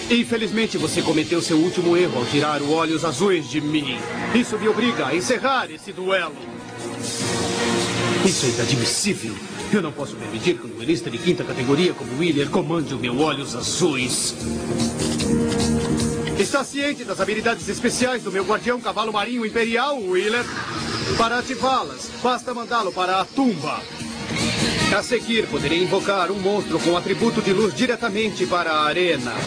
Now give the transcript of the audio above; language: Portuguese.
Infelizmente, você cometeu seu último erro ao tirar o Olhos Azuis de mim. Isso me obriga a encerrar esse duelo. Isso é inadmissível. Eu não posso permitir que um duelista de 5ª categoria como Wheeler comande o meu Olhos Azuis. Está ciente das habilidades especiais do meu guardião cavalo marinho imperial, Wheeler? Para ativá-las, basta mandá-lo para a tumba. A seguir, poderei invocar um monstro com atributo de luz diretamente para a arena.